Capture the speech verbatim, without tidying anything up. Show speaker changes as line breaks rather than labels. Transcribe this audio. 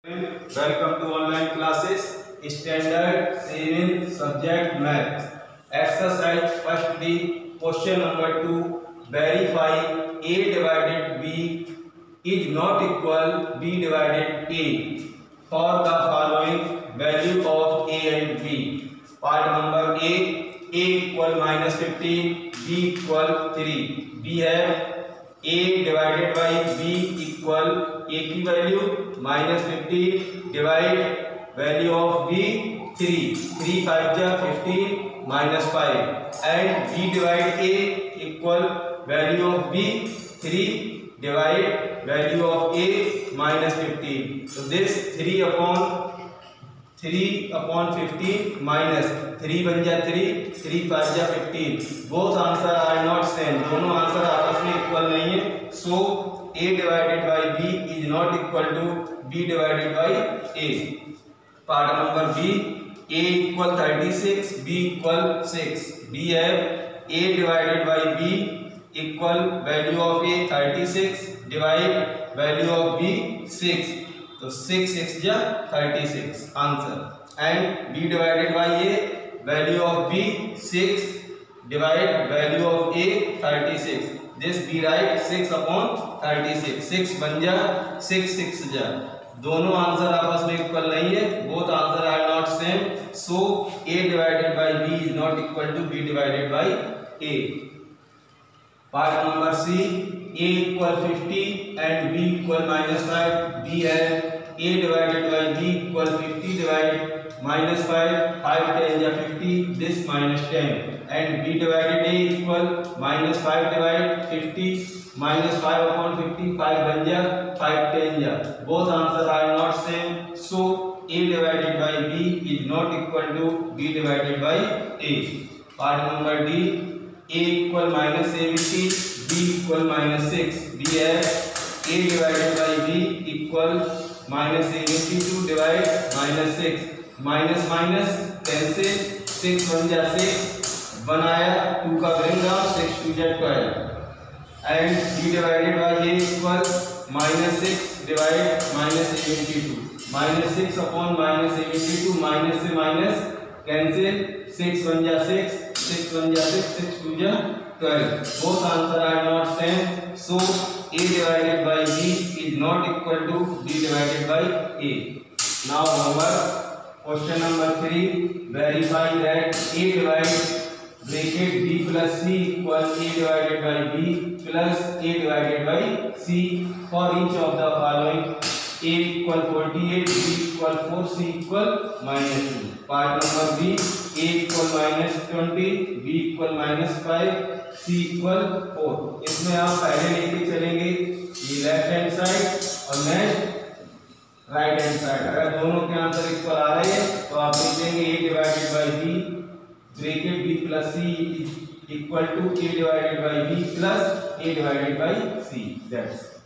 Welcome to online classes. Standard seven subject math. Exercise first D. Question number two. Verify A divided B is not equal B divided A for the following value of A and B. Part number A. A equal minus fifteen. B equal three. B have A divided by B equal A की value minus fifteen divide value of B three three five जा fifteen minus five and B divide A equal value of B three divide value of A minus fifteen. तो this three upon three upon fifteen minus three बन जा three three five जा fifteen. Both answer are not same. दोनों answer आपस में equal नहीं है. सो A divided by B is not equal to B divided by A. Part number B. A equal thirty-six. B equal six. B have A divided by B equal value of A thirty-six divide value of B six. तो six six जा thirty-six answer. And B divided by A value of B six divide value of A thirty-six. This be right six upon thirty-six. six बन जा six six जा. दोनों answer आपस में equal नहीं है. Both answer are not same. So A divided by B is not equal to B divided by A. Part number C. A equal fifty and B equal minus five. B है A divided by B equal fifty divided minus five. five ten जा fifty. This minus ten. And B divided A equal minus five divided fifty minus five upon fifty. five बन जा five ten जा. Both answers are not same. So A divided by B is not equal to B divided by A. Part number D. A equal minus seventy. B equal minus six. B है A divided by B equal minus seventy-two divide minus six. Minus minus cancel. six बन जा six. बनाया two का bring down six two जा twelve and B divided by A equal minus six divide minus seventy two. Minus six upon minus seventy two. Minus से minus cancel. Six बन जा six six बन जा six six two जा twelve. Both answer are not same. So A divided by B is not equal to B divided by A. Now number question number three. Verify that A divided bracket B plus C equal A divided by B plus A divided by C for each of the following. A equal forty-eight, B equal four, C equal minus two. Part number B. A equal minus twenty, B equal minus five, C equal four. इसमें आप पहले लेके चलेंगे ये left hand side और next right hand side. अगर दोनों के आंसर इक्वल आ रहे हैं तो आप लिखेंगे A divided by B bracket B plus C equal to A divided by B plus A divided by C. That's